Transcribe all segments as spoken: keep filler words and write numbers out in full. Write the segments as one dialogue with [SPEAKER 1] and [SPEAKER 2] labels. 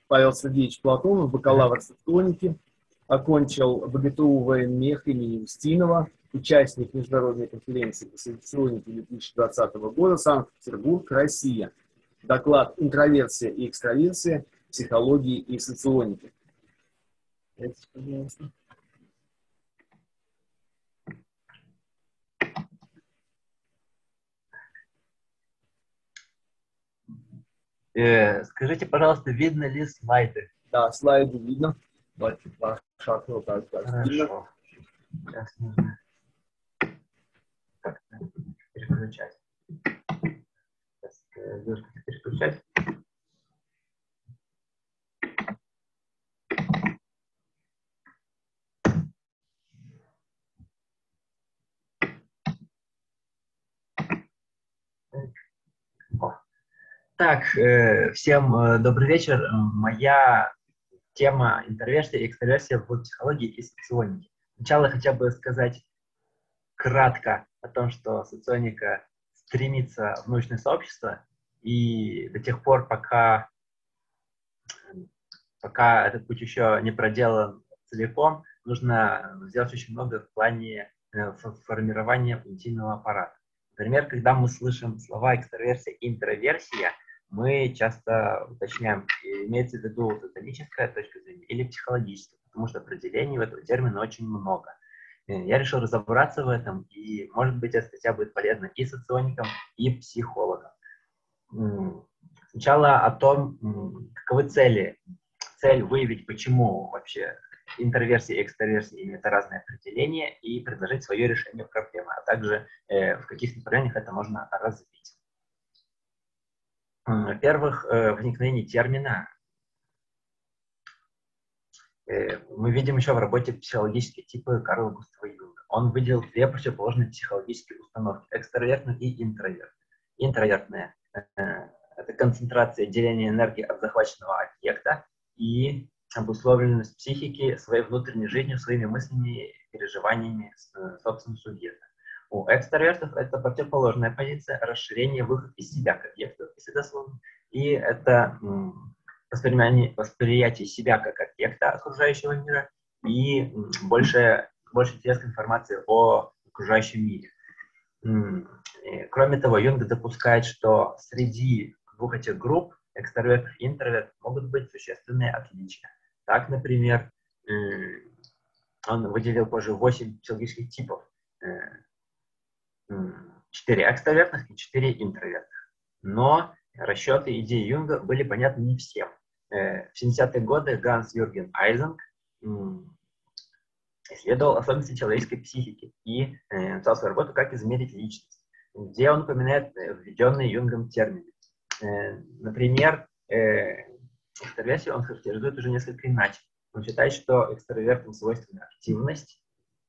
[SPEAKER 1] Павел Сергеевич Платонов, бакалавр соционики, окончил ВГТУ ВНМЕХ имени Устинова, участник международной конференции по соционике две тысячи двадцатого года, Санкт-Петербург, Россия. Доклад «Интроверсия и экстраверсия. Психологии и соционики». Это, пожалуйста.
[SPEAKER 2] Э, скажите, пожалуйста, видно ли слайды?
[SPEAKER 1] Да, слайды видно. Давайте ваш окно так, так видно.
[SPEAKER 2] Хорошо. Сейчас нужно как-то переключать. Сейчас э, девушка переключать. О. Так, э, всем э, добрый вечер. Моя тема интроверсия и экстраверсия в психологии и соционике. Сначала я хотел бы сказать кратко о том, что соционика стремится в научное сообщество, и до тех пор, пока, пока этот путь еще не проделан целиком, нужно сделать очень много в плане э, формирования понятийного аппарата. Например, когда мы слышим слова экстраверсия и интроверсия, мы часто уточняем, имеется в виду соционическая точка зрения или психологическая, потому что определений в этого термина очень много. Я решил разобраться в этом, и, может быть, эта статья будет полезна и соционикам, и психологам. Сначала о том, каковы цели. Цель выявить, почему вообще интроверсия и экстраверсия имеют разные определения, и предложить свое решение проблемы, а также э, в каких направлениях это можно развить. Во-первых, э, возникновение термина э, мы видим еще в работе психологические типы Карла Густава Юнга. Он выделил две противоположные психологические установки – экстравертную и интровертную. Интровертная э, – это концентрация деления энергии от захваченного объекта и обусловленность психики своей внутренней жизнью, своими мыслями, переживаниями собственного субъекта. У экстравертов это противоположная позиция, расширение, выход из себя к объекту, если дословно, и это м, восприятие, восприятие себя как объекта окружающего мира и м, больше, больше интерес к информации о окружающем мире. М, и, кроме того, Юнг допускает, что среди двух этих групп, экстравертов и интровертов, могут быть существенные отличия. Так, например, м, он выделил позже восемь психологических типов. четыре экстравертных и четыре интровертных. Но расчеты идеи Юнга были понятны не всем. В семидесятые годы Ганс Юрген Айзенг исследовал особенности человеческой психики и написал свою работу «Как измерить личность», где он упоминает введенные Юнгом термины. Например, экстраверсию он характеризует уже несколько иначе. Он считает, что экстравертам свойственна активность,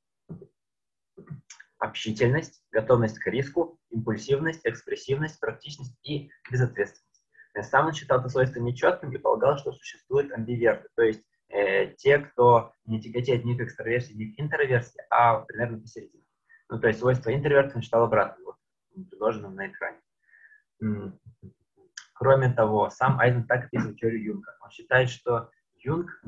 [SPEAKER 2] общительность, готовность к риску, импульсивность, экспрессивность, практичность и безответственность. Сам он считал это свойство нечетким и полагал, что существуют амбиверты, то есть э, те, кто не тяготеет ни к экстраверсии, ни к интроверсии, а примерно посередине. Ну, то есть свойство интроверта он считал обратным, вот, предложенным на экране. Кроме того, сам Айзен так описывает теорию Юнга. Он считает, что Юнг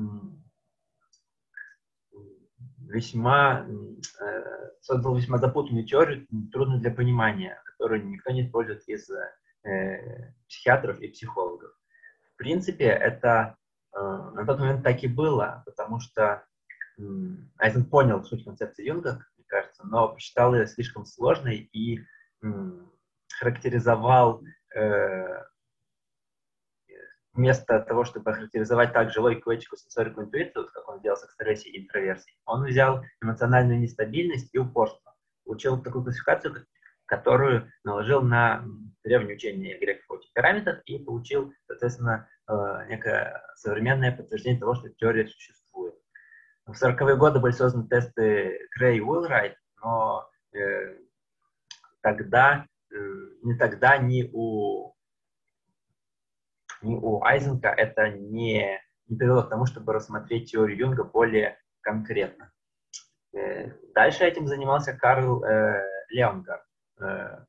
[SPEAKER 2] весьма, э, создал весьма запутанную теорию, трудную для понимания, которую никто не использует из э, психиатров и психологов. В принципе, это э, на тот момент так и было, потому что э, Айзен понял суть концепции Юнга, как мне кажется, но посчитал ее слишком сложной и э, характеризовал э, вместо того, чтобы охарактеризовать также логику, этику, сенсорику, интуицию, как он делал с экстраверсией и интроверсией, он взял эмоциональную нестабильность и упорство. Получил такую классификацию, которую наложил на древнее учение греков о темпераментах и получил, соответственно, некое современное подтверждение того, что теория существует. В сороковые годы были созданы тесты Крей и Уиллрайт, но э, тогда, э, ни тогда, ни у у Айзенга это не, не привело к тому, чтобы рассмотреть теорию Юнга более конкретно. Дальше этим занимался Карл э, Леонгард. Э,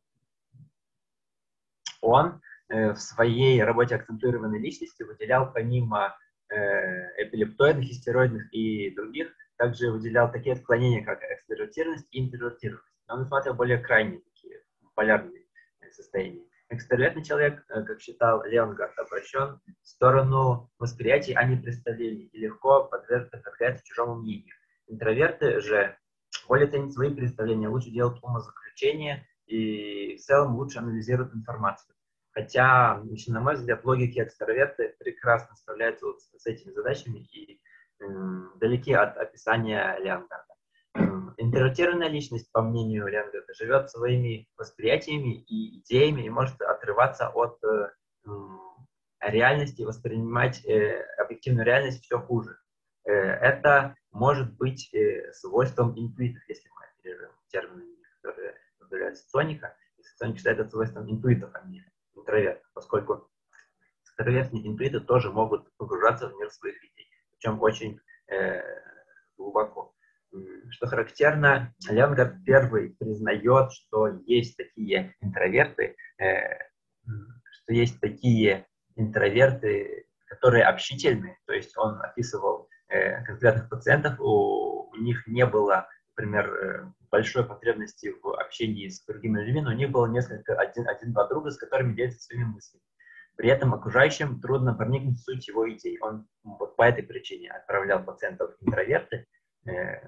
[SPEAKER 2] он э, в своей работе «Акцентуированной личности» выделял помимо э, эпилептоидных, истероидных и других, также выделял такие отклонения, как экстравертированность и интровертированность. Он рассматривал более крайние такие полярные состояния. Экстравертный человек, как считал Леонгард, обращен в сторону восприятий, а не представлений, и легко подвергается чужому мнению. Интроверты же более ценят свои представления, лучше делают умозаключения и в целом лучше анализируют информацию. Хотя, на мой взгляд, логики экстраверты прекрасно справляются вот с этими задачами и м, далеки от описания Леонгарда. Интровертированная личность, по мнению Леонгарда, живет своими восприятиями и идеями и может отрываться от э, реальности, воспринимать э, объективную реальность все хуже. Э, это может быть э, свойством интуитов, если мы оперируем терминами, которые позволяют соционика. И соционик считает это свойством интуитов, а не интровертов, поскольку экстравертные интуиты тоже могут погружаться в мир своих идей, причем очень э, глубоко. Что характерно, Леонгард первый признает, что есть такие интроверты, э, что есть такие интроверты, которые общительны. То есть он описывал э, конкретных пациентов, у, у них не было, например, э, большой потребности в общении с другими людьми, но у них было несколько, один, один-два друга, с которыми делятся своими мыслями. При этом окружающим трудно проникнуть в суть его идей. Он вот по этой причине отправлял пациентов в интроверты. Э,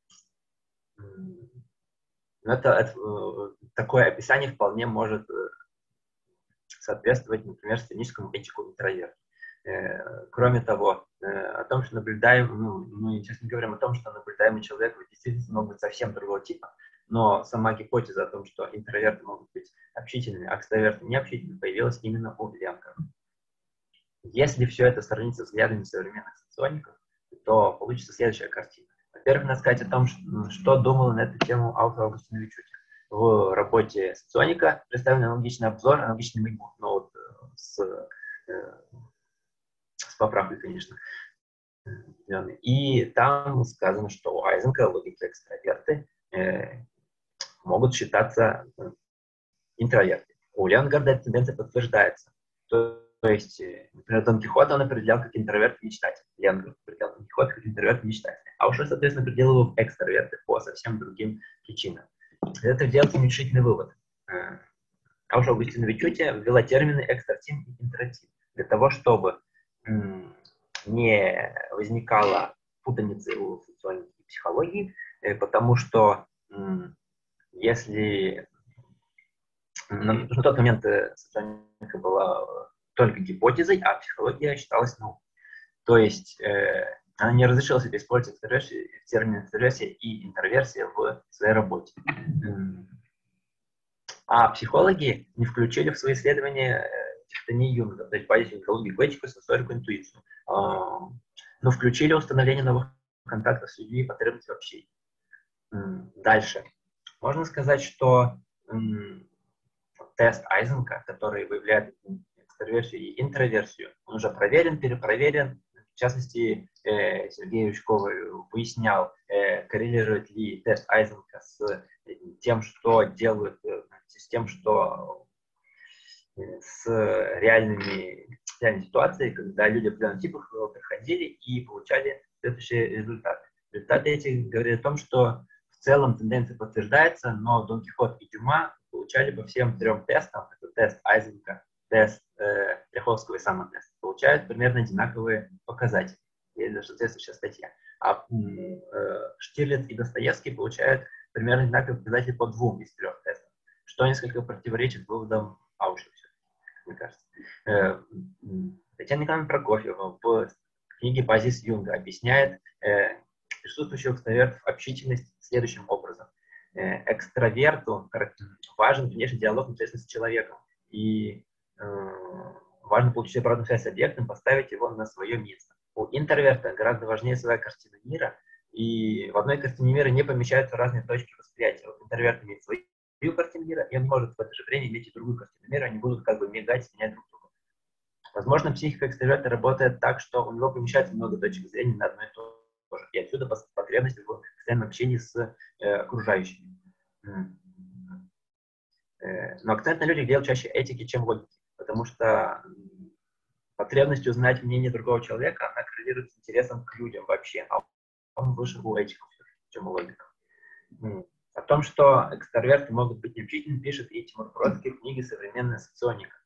[SPEAKER 2] Это, это, такое описание вполне может соответствовать, например, сценическому этику интроверта. Кроме того, о том, что наблюдаем, ну, мы сейчас не говорим о том, что наблюдаемый человек в действительности может быть совсем другого типа, но сама гипотеза о том, что интроверты могут быть общительными, а экстраверты необщительными, появилась именно у Леонгарда. Если все это сравнить со взглядами современных социоников, то получится следующая картина. Во-первых, надо сказать о том, что, что думал на эту тему автор Августин Вичути. В работе соционика представлен аналогичный обзор, аналогичный моему, но вот с, э, с поправкой, конечно. И там сказано, что у Айзенка логики экстраверты э, могут считаться интроверты. У Леонгарда эта тенденция подтверждается. То, то есть, например, Дон Кихота он определял как интроверт-мечтатель. Леонгард определял Дон Кихота как интроверт-мечтатель. А уж, соответственно, определил его в экстраверты по совсем другим причинам. Это делается уменьшительный вывод. А уж Августина Вичути ввела термины экстратим и интратим для того, чтобы м, не возникало путаницы у социальной психологии, э, потому что м, если на, на тот момент соционика была только гипотезой, а психология считалась наукой. То есть э, она не разрешила себе использовать термин экстраверсия и интроверсия в своей работе. А психологи не включили в свои исследования дихотомию Юнга, то есть базис логику, этику, сенсорику, интуицию, но включили установление новых контактов с людьми и потребности в общении. Дальше. Можно сказать, что тест Айзенка, который выявляет экстраверсию и интроверсию, он уже проверен, перепроверен. В частности, э, Сергей Рычков выяснял, э, коррелирует ли тест Айзенка с тем, что делают, с тем, что с реальными, реальной ситуацией, когда люди определенных типов приходили и получали следующие результаты. Результаты эти говорят о том, что в целом тенденция подтверждается, но Дон Кихот и Дюма получали по всем трем тестам, это тест Айзенка, тест э, Ляховского и самотест, получают примерно одинаковые показатели. Есть соответствующая статья. А э, Штирлиц и Достоевский получают примерно одинаковые показатели по двум из трех тестов, что несколько противоречит выводам Ауша, мне кажется. Э, Татьяна Николаевна Прокофьева в книге «Базис Юнга» объясняет э, присутствующую у экстравертов общительность следующим образом. Э, экстраверту важен внешний диалог непосредственно с человеком. И э, важно получить обратную связь с объектом, поставить его на свое место. У интроверта гораздо важнее своя картина мира, и в одной картине мира не помещаются разные точки восприятия. Вот интроверт имеет свою картину мира, и он может в это же время иметь и другую картину мира, они будут как бы мигать, менять друг друга. Возможно, психика экстраверта работает так, что у него помещается много точек зрения на одно и то же, и отсюда потребность в постоянном общении с э, окружающими. Э, но акцент на людях делает чаще этики, чем логики, потому что потребность узнать мнение другого человека, она коррелирует с интересом к людям вообще, а он выше у этиков, чем у логиков. О том, что экстраверты могут быть необщительными, пишет и Тимур Бродский в книге «Современная соционика».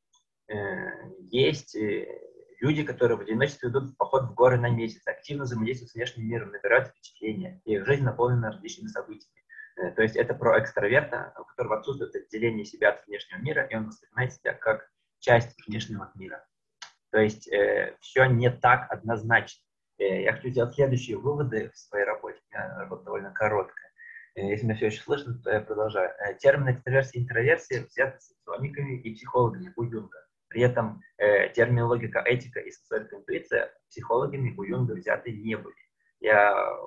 [SPEAKER 2] Есть люди, которые в одиночестве идут в поход в горы на месяц, активно взаимодействуют с внешним миром, набирают впечатления, и их жизнь наполнена различными событиями. То есть это про экстраверта, у которого отсутствует отделение себя от внешнего мира, и он воспринимает себя как часть внешнего мира. То есть э, все не так однозначно. Э, я хочу сделать следующие выводы в своей работе. У меня работа довольно короткая. Э, если меня все еще слышно, то я продолжаю. Э, термины экстраверсия и интроверсия взяты социологами и психологами у Юнга. При этом э, термины логика, этика и сенсорика, интуиция психологами у Юнга взяты не были. Я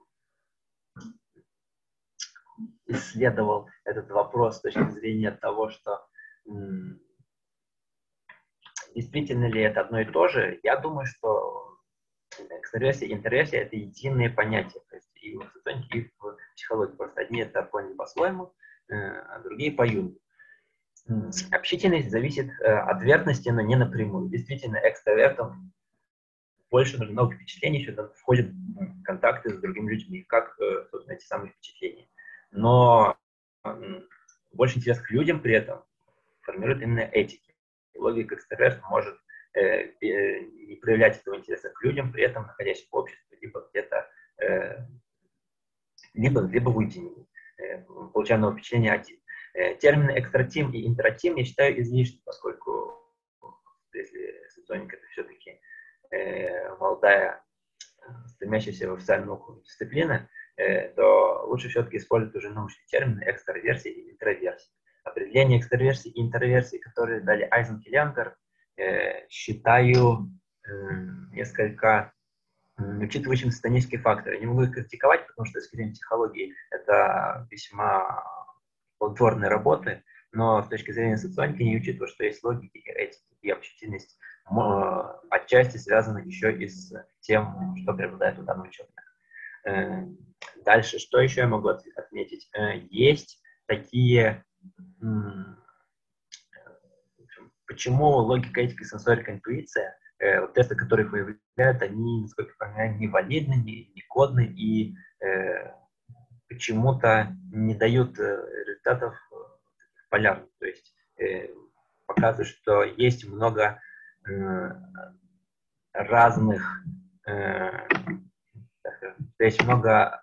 [SPEAKER 2] исследовал этот вопрос с точки зрения того, что м- действительно ли это одно и то же. Я думаю, что экстраверсия и интроверсия — это единые понятия. То есть и в соционике, и в психологии. Просто одни это поняли по-своему, а другие по Юнгу. Общительность зависит от верности, но не напрямую. Действительно, экстравертам больше нужно много впечатлений, что входят в контакты с другими людьми, как, собственно, эти самые впечатления. Но больше интерес к людям при этом формирует именно этики. Логика экстраверта может э, э, не проявлять этого интереса к людям, при этом находясь в обществе, либо где-то, э, либо, либо в уединении, э, получая новое впечатление один. Э, термины экстратим и интратим я считаю излишним, поскольку если соционика это все-таки э, молодая, стремящаяся в официальную науку дисциплина, э, то лучше все-таки использовать уже научные термины экстраверсия и интроверсия. Определение экстраверсии и интроверсии, которые дали Айзенк и Лянгер, э, считаю э, несколько э, учитывающим сатанические факторы. Не могу их критиковать, потому что, с точки зрения психологии, это весьма плодотворные работы, но с точки зрения соционики не учитывая, что есть логики, и этики, и общительность, отчасти связаны еще и с тем, что преобладает у данного человека. Дальше, что еще я могу отметить? Есть такие... Почему логика, этика и сенсорика, интуиция, э, тесты, которые их выявляют, они, насколько я понимаю, не валидны, не, не кодны и э, почему-то не дают э, результатов э, полярных. То есть э, показывают, что есть много э, разных, э, то есть много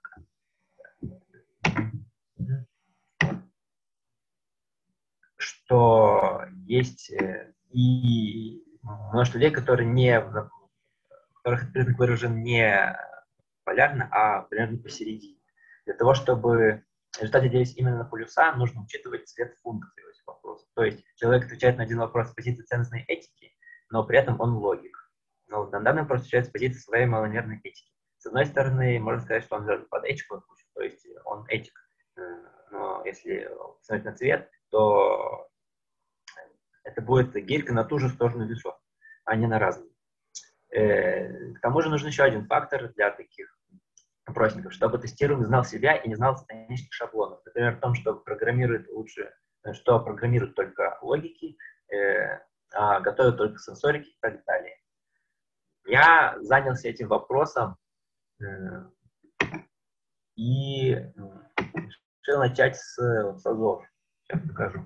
[SPEAKER 2] что есть э, и множество людей, которые не, в которых признак выражен не полярно, а примерно посередине. Для того, чтобы результаты делились именно на полюса, нужно учитывать цвет функции этих вопросов. То есть человек отвечает на один вопрос с позиции ценностной этики, но при этом он логик. Но на данный вопрос отвечает с позиции своей маломерной этики. С одной стороны, можно сказать, что он лежит под этику, то есть он этик. Но если посмотреть на цвет, то это будет гирька на ту же сторону весов, а не на разные. К тому же нужен еще один фактор для таких опросников, чтобы тестируемый знал себя и не знал статистических шаблонов. Например, в том, что программирует лучше, что программируют только логики, э, а готовят только сенсорики и так далее. Я занялся этим вопросом э, и решил начать с, с азов. Сейчас покажу.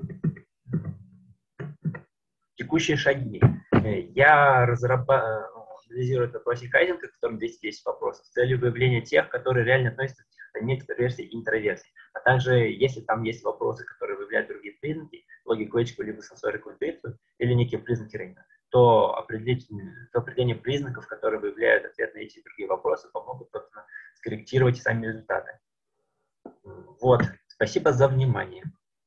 [SPEAKER 2] Текущие шаги. Я разрабатываю, анализирую этот опросник Айзенка, в котором двести десять вопросов, с целью выявления тех, которые реально относятся к психотонии, экстраверсии и интроверсии. А также, если там есть вопросы, которые выявляют другие признаки, логику, этику, либо сенсорику, интуицию, или некие признаки Рейна, то, определить, то определение признаков, которые выявляют ответ на эти и другие вопросы, помогут, собственно, скорректировать сами результаты. Вот. Спасибо за внимание.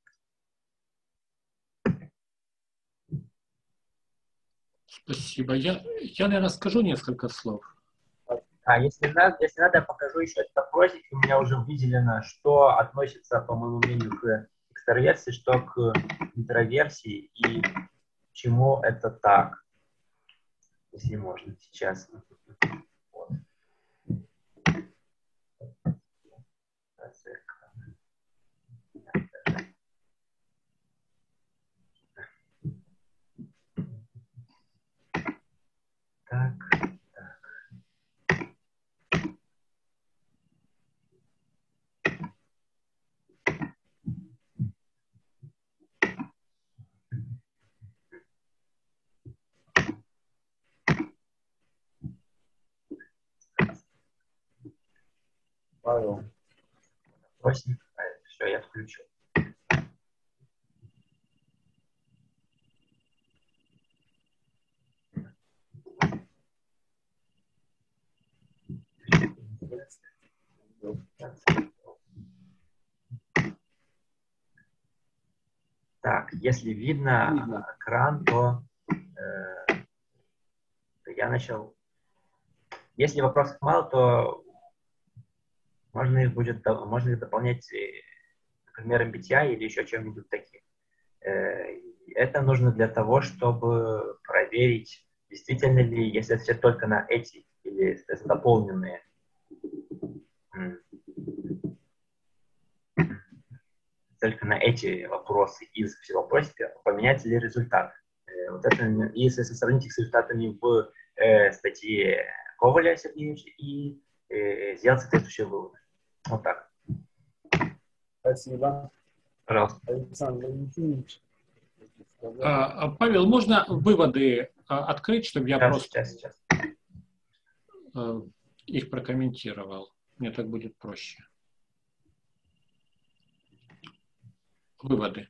[SPEAKER 3] Спасибо. Я, я, наверное, скажу несколько слов.
[SPEAKER 2] А если надо, если надо, я покажу еще этот опросик. У меня уже выделено, что относится, по моему мнению, к экстраверсии, что к интроверсии и почему это так. Если можно сейчас. Вот. Так, так.
[SPEAKER 1] Павел.
[SPEAKER 2] Вопросник. Все, я включил. Так, если видно,
[SPEAKER 1] Видно.
[SPEAKER 2] экран, то, э, то я начал. Если вопросов мало, то можно их будет, можно их дополнять, например, эм би ти ай или еще чем-нибудь таким. Э, это нужно для того, чтобы проверить, действительно ли, если это все только на эти или заполненные только на эти вопросы из всего просьбы, поменяется ли результат. Э, вот это, если сравнить их с результатами в э, статье Коваля Сергеевича и э, сделать соответствующие выводы. Вот так.
[SPEAKER 1] Спасибо.
[SPEAKER 2] Пожалуйста.
[SPEAKER 1] Александр Валентинович.
[SPEAKER 3] А, Павел, можно выводы а, открыть, чтобы я
[SPEAKER 2] Сейчас,
[SPEAKER 3] просто
[SPEAKER 2] сейчас, сейчас.
[SPEAKER 3] а, их прокомментировал? Мне так будет проще. Выводы.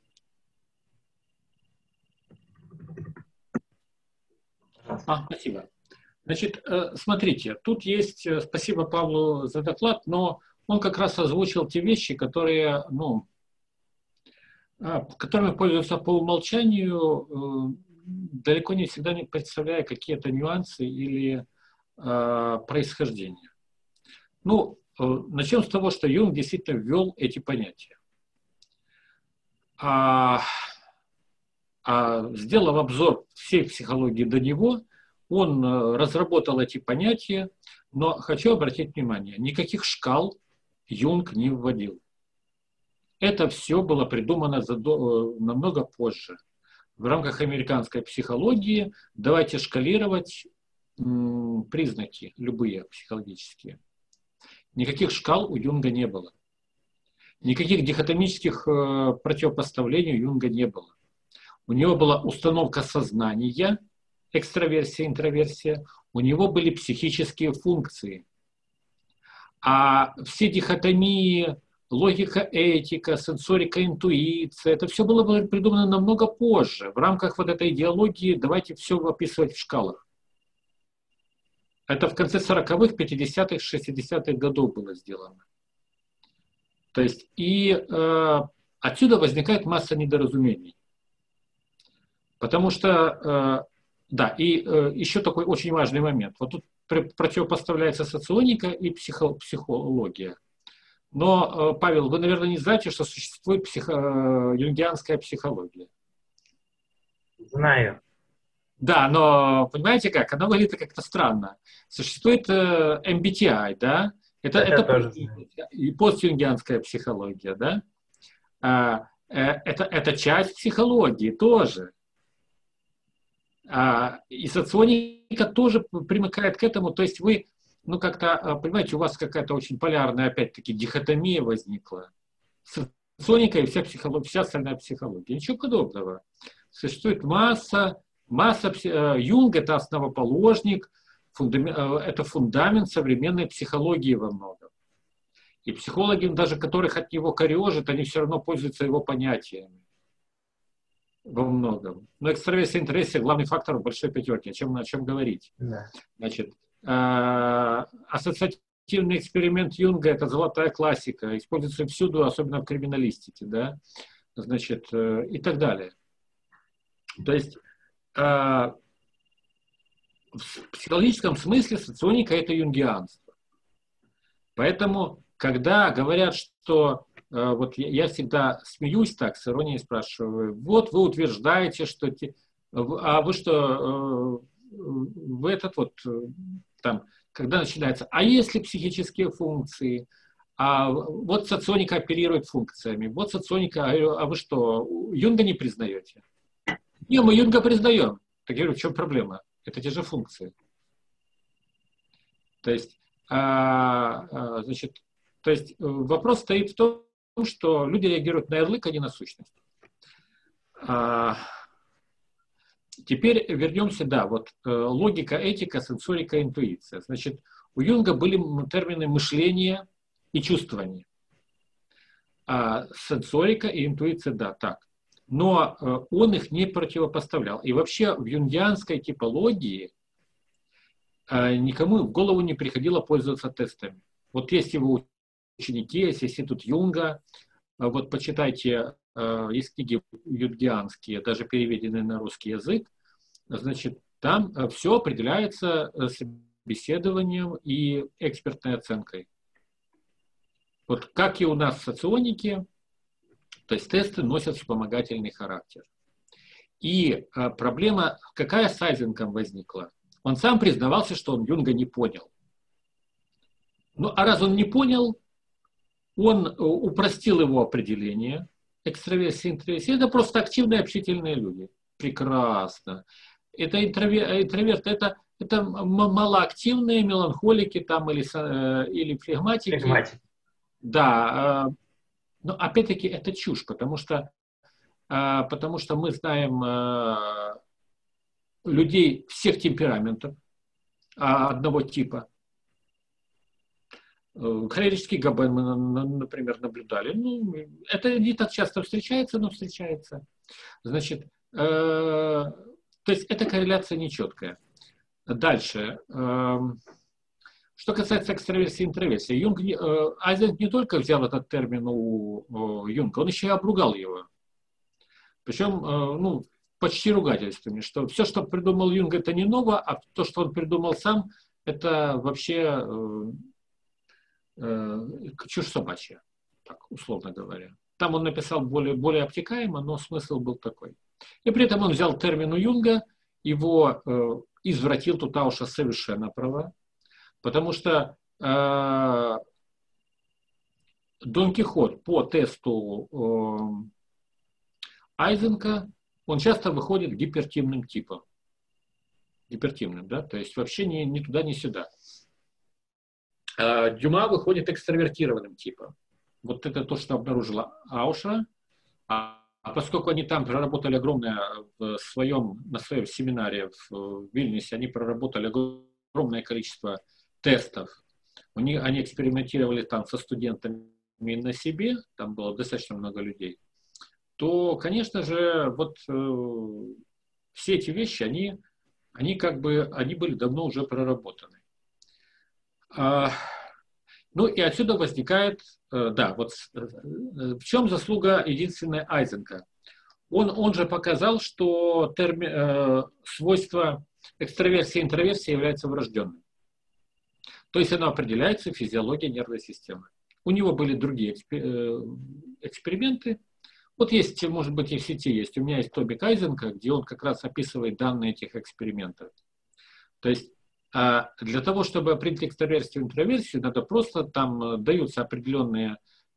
[SPEAKER 3] А, спасибо. Значит, смотрите, тут есть, спасибо Павлу за доклад, но он как раз озвучил те вещи, которые, ну, которыми пользуются по умолчанию, далеко не всегда не представляя какие-то нюансы или э, происхождения. Ну, э, начнем с того, что Юнг действительно ввел эти понятия. А, а, сделав обзор всей психологии до него, он э, разработал эти понятия, но хочу обратить внимание, никаких шкал Юнг не вводил. Это все было придумано задо- намного позже. В рамках американской психологии давайте шкалировать м, признаки, любые психологические. Никаких шкал у Юнга не было. Никаких дихотомических э, противопоставлений у Юнга не было. У него была установка сознания, экстраверсия, интроверсия. У него были психические функции. А все дихотомии, логика, этика, сенсорика, интуиция, это все было придумано намного позже. В рамках вот этой идеологии давайте все описывать в шкалах. Это в конце сороковых, пятидесятых, шестидесятых годов было сделано. То есть и э, отсюда возникает масса недоразумений. Потому что, э, да, и э, еще такой очень важный момент. Вот тут противопоставляется соционика и психо, психология. Но, Павел, вы, наверное, не знаете, что существует психо... юнгианская психология.
[SPEAKER 2] Знаю.
[SPEAKER 3] Да, но понимаете как? Она выглядит как-то странно. Существует э, эм би ти ай, да? Это,
[SPEAKER 2] это,
[SPEAKER 3] это
[SPEAKER 2] тоже
[SPEAKER 3] пост, и постюнгианская психология, да? А, э, это, это часть психологии тоже. А, и соционика тоже примыкает к этому. То есть вы, ну как-то, понимаете, у вас какая-то очень полярная, опять-таки, дихотомия возникла. Соционика и вся, психология, вся остальная психология. Ничего подобного. Существует масса, масса... Юнг – это основоположник, фундамент, это фундамент современной психологии во многом. И психологи, даже которых от него корежат, они все равно пользуются его понятиями. Во многом. Но экстраверсия, интроверсия – главный фактор в большой пятерке. О чем, о чем говорить?
[SPEAKER 2] Да.
[SPEAKER 3] Значит, э, ассоциативный эксперимент Юнга – это золотая классика. Используется всюду, особенно в криминалистике. Да? Значит, э, и так далее. То есть, э, в психологическом смысле соционика – это юнгианство. Поэтому, когда говорят, что вот я всегда смеюсь так, с иронией спрашиваю, вот вы утверждаете, что... Те, а вы что, вы этот вот, там, когда начинается, а если психические функции, а вот соционика оперирует функциями, вот соционика, а вы что, Юнга не признаете? Не, мы Юнга признаем. Так я говорю, в чем проблема? Это те же функции. То есть, а, а, значит, то есть вопрос стоит в том, что люди реагируют на ярлык, а не на сущность. А, теперь вернемся, да, вот логика, этика, сенсорика, интуиция. Значит, у Юнга были термины мышления, и чувствование. А сенсорика и интуиция, да, так. Но э, он их не противопоставлял. И вообще в юнгианской типологии э, никому в голову не приходило пользоваться тестами. Вот есть его ученики, есть институт Юнга, э, вот почитайте, э, есть книги юнгианские, даже переведенные на русский язык, значит, там э, все определяется э, собеседованием и экспертной оценкой. Вот как и у нас в соционике, то есть тесты носят вспомогательный характер. И а, проблема, какая с Айзенком возникла? Он сам признавался, что он Юнга не понял. Ну, а раз он не понял, он упростил его определение. Экстраверсия, интроверсия – это просто активные общительные люди. Прекрасно. Это интровер, интроверты, это, это малоактивные меланхолики там, или, или флегматики.
[SPEAKER 2] Флегматики.
[SPEAKER 3] Да, но опять-таки это чушь, потому что, потому что мы знаем людей всех темпераментов одного типа. Холерический Габен мы, например, наблюдали. Ну, это не так часто встречается, но встречается. Значит, то есть эта корреляция нечеткая. Дальше. Что касается экстраверсии и интроверсии, Юнг, э, Айзенк не только взял этот термин у, у Юнга, он еще и обругал его. Причем, э, ну, почти ругательствами, что все, что придумал Юнг, это не ново, а то, что он придумал сам, это вообще э, э, чушь собачья, так, условно говоря. Там он написал более, более обтекаемо, но смысл был такой. И при этом он взял термин у Юнга, его э, извратил Тутауша совершенно права. Потому что э, Дон Кихот по тесту э, Айзенка, он часто выходит гипертимным типом. Гипертимным, да? То есть вообще ни, ни туда, ни сюда. Э, Дюма выходит экстравертированным типом. Вот это то, что обнаружила Ауша. А, а поскольку они там проработали огромное в своем, на своем семинаре в, в Вильнюсе, они проработали огромное количество тестов. У них, они экспериментировали там со студентами на себе, там было достаточно много людей, то, конечно же, вот э, все эти вещи, они, они как бы, они были давно уже проработаны. А, ну и отсюда возникает, э, да, вот э, в чем заслуга единственная Айзенка? Он, он же показал, что терми, э, свойство экстраверсии и интроверсии является врожденным. То есть оно определяется физиологией нервной системы. У него были другие эксперименты. Вот есть, может быть, и в сети есть. У меня есть томик Айзенка, где он как раз описывает данные этих экспериментов. То есть для того, чтобы определить экстраверсию и интроверсию, надо просто, там даются определенные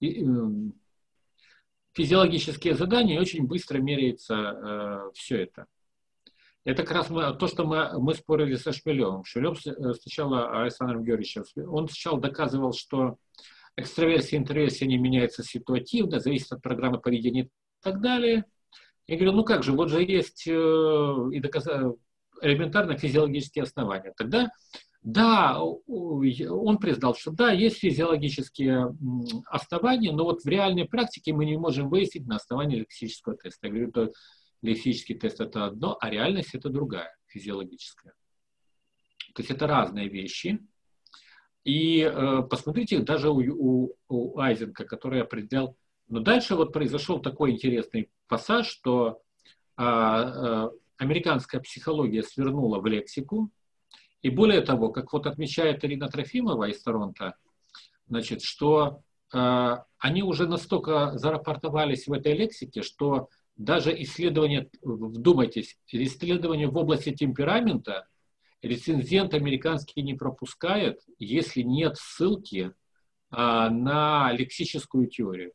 [SPEAKER 3] физиологические задания, и очень быстро меряется все это. Это как раз мы, то, что мы, мы спорили со Шмелевым. Шмелев сначала, Александром Георгиевичем, он сначала доказывал, что экстраверсия и интроверсия не меняются ситуативно, зависит от программы поведения и так далее. Я говорю, ну как же, вот же есть э, и доказ... элементарно физиологические основания. Тогда, да, он признал, что да, есть физиологические основания, но вот в реальной практике мы не можем выяснить на основании лексического теста. Я говорю, то лексический тест это одно, а реальность это другая, физиологическая. То есть это разные вещи. И э, посмотрите, даже у, у, у Айзенка, который определял. Но дальше вот произошел такой интересный пассаж, что э, э, американская психология свернула в лексику. И более того, как вот отмечает Ирина Трофимова из Торонто, значит, что э, они уже настолько зарапортовались в этой лексике, что даже исследования, вдумайтесь, исследования в области темперамента рецензент американский не пропускает, если нет ссылки а, на лексическую теорию.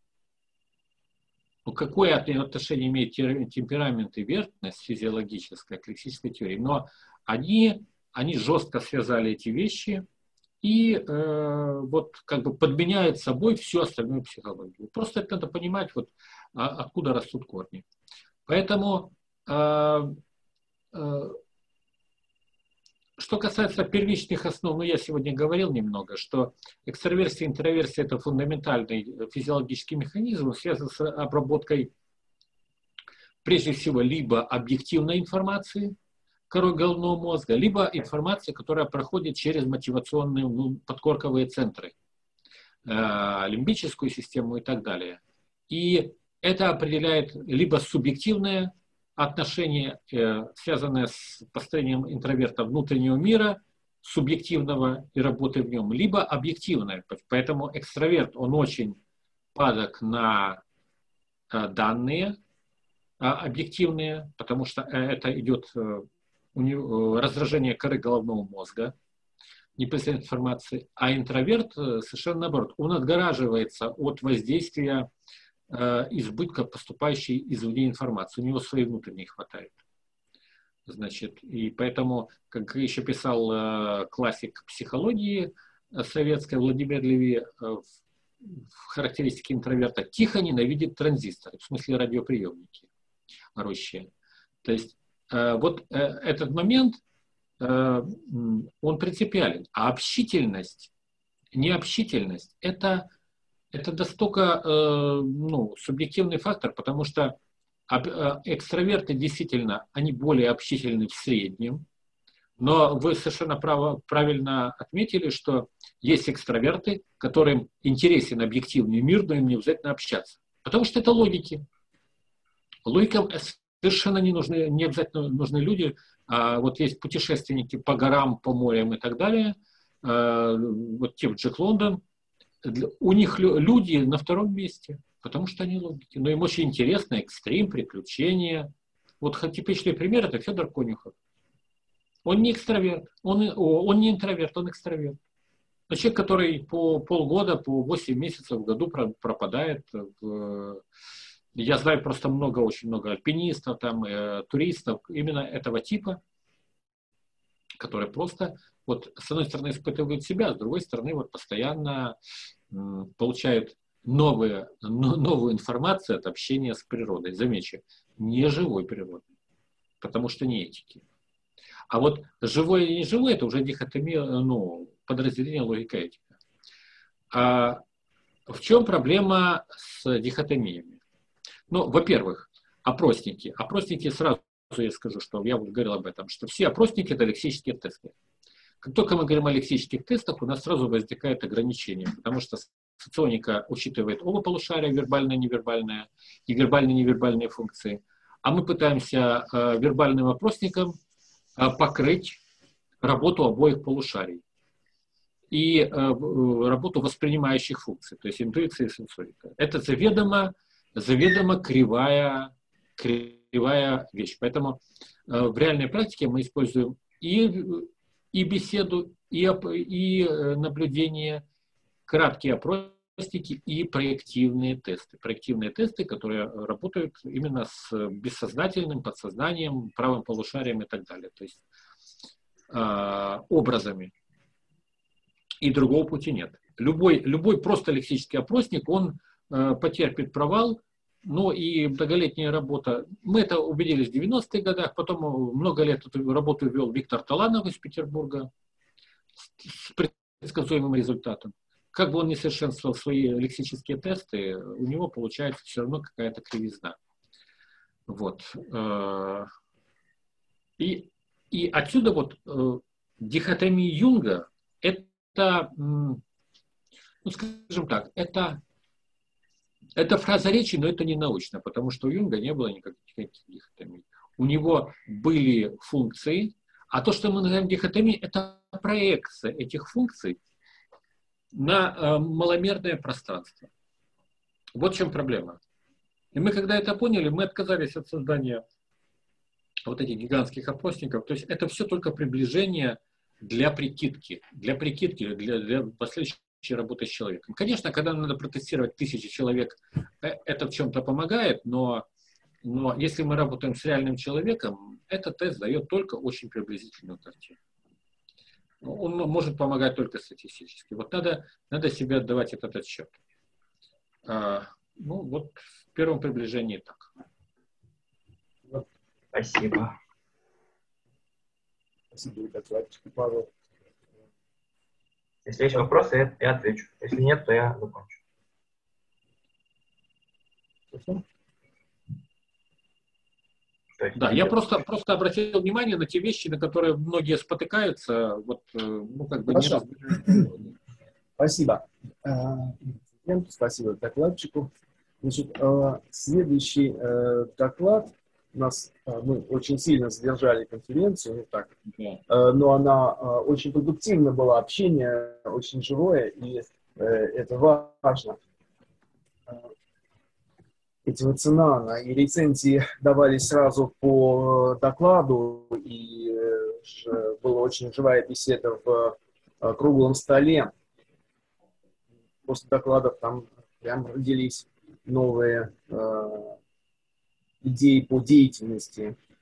[SPEAKER 3] Ну, какое отношение имеет темперамент и верхность физиологическая к лексической теории? Но они, они жестко связали эти вещи и э, вот как бы подменяют собой всю остальную психологию. Просто это надо понимать, вот, а, откуда растут корни. Поэтому э, э, что касается первичных основ, ну, я сегодня говорил немного, что экстраверсия и интроверсия – это фундаментальный физиологический механизм, связан с обработкой, прежде всего, либо объективной информации, корой головного мозга, либо информации, которая проходит через мотивационные, ну, подкорковые центры, э, лимбическую систему и так далее. И это определяет либо субъективное отношение, э, связанное с построением интроверта внутреннего мира, субъективного и работы в нем, либо объективное. Поэтому экстраверт, он очень падок на э, данные э, объективные, потому что это идет э, у него, э, раздражение коры головного мозга, непосредственной информации, а интроверт э, совершенно наоборот, он отгораживается от воздействия избытка поступающей извне информации. У него своей внутренней хватает. Значит, и поэтому, как еще писал э, классик психологии советской Владимир Леви, э, в, в характеристике интроверта, тихо ненавидит транзисторы, в смысле радиоприемники орущие. То есть э, вот э, этот момент, э, он принципиален. А общительность, необщительность, это Это настолько э, ну, субъективный фактор, потому что э, экстраверты действительно, они более общительны в среднем, но вы совершенно право, правильно отметили, что есть экстраверты, которым интересен объективный мир, но им не обязательно общаться. Потому что это логики. Логика совершенно не нужны, не обязательно нужны люди. А вот есть путешественники по горам, по морям и так далее. Э, вот тип Джек Лондон. У них люди на втором месте, потому что они логики. Но им очень интересно экстрим, приключения. Вот типичный пример – это Федор Конюхов. Он не экстраверт, он, он не интроверт, он экстраверт. Но человек, который по полгода, по восемь месяцев в году пропадает. В... Я знаю просто много, очень много альпинистов, там, э, туристов именно этого типа, которые просто, вот, с одной стороны, испытывают себя, с другой стороны, вот, постоянно м, получают новые, но, новую информацию от общения с природой. Замечу, не живой природой, потому что не этики. А вот живое и неживое – это уже дихотомия, ну, подразделение логика-этика. А в чем проблема с дихотомиями? Ну, во-первых, опросники. Опросники, сразу я скажу, что я вот говорил об этом, что все опросники – это лексические тесты. Как только мы говорим о лексических тестах, у нас сразу возникает ограничение, потому что соционика учитывает оба полушария, вербальное и невербальное, и вербальные и невербальные функции. А мы пытаемся э, вербальным опросником э, покрыть работу обоих полушарий и э, работу воспринимающих функций, то есть интуиция и сенсорика. Это заведомо, заведомо кривая, кривая вещь. Поэтому э, в реальной практике мы используем и, и беседу, и, и наблюдение, краткие опросники и проективные тесты. Проективные тесты, которые работают именно с бессознательным, подсознанием, правым полушарием и так далее. То есть э, образами. И другого пути нет. Любой, любой просто лексический опросник, он э, потерпит провал, но и многолетняя работа. Мы это убедились в девяностых годах, потом много лет эту работу вел Виктор Таланов из Петербурга с предсказуемым результатом. Как бы он ни совершенствовал свои лексические тесты, у него получается все равно какая-то кривизна. Вот. И, и отсюда вот дихотомия Юнга – это, ну, скажем так, это, это фраза речи, но это не научно, потому что у Юнга не было никаких, никаких дихотомий. У него были функции, а то, что мы называем дихотомией, это проекция этих функций на э, маломерное пространство. Вот в чем проблема. И мы, когда это поняли, мы отказались от создания вот этих гигантских опросников. То есть это все только приближение для прикидки, для прикидки, для, для последующей работы с человеком. Конечно, когда надо протестировать тысячи человек, это в чем-то помогает, но, но если мы работаем с реальным человеком, этот тест дает только очень приблизительную картину. Он может помогать только статистически. Вот надо, надо себе отдавать этот отсчет. А, ну, вот в первом приближении так.
[SPEAKER 2] Спасибо.
[SPEAKER 1] Спасибо и докладчику, Павел.
[SPEAKER 2] Если есть вопросы, я, я отвечу. Если нет, то я закончу.
[SPEAKER 1] Хорошо?
[SPEAKER 3] Да, я просто, просто обратил внимание на те вещи, на которые многие спотыкаются, вот, ну, как бы не
[SPEAKER 1] Хорошо.
[SPEAKER 3] разбираются.
[SPEAKER 1] Спасибо. Спасибо докладчику. Значит, следующий доклад у нас, мы очень сильно задержали конференцию, ну так,
[SPEAKER 3] Да.
[SPEAKER 1] но она очень продуктивна была, общение очень живое, и это важно. Эти цена и лицензии давались сразу по докладу, и была очень живая беседа в круглом столе. После докладов там прям родились новые э, идеи по деятельности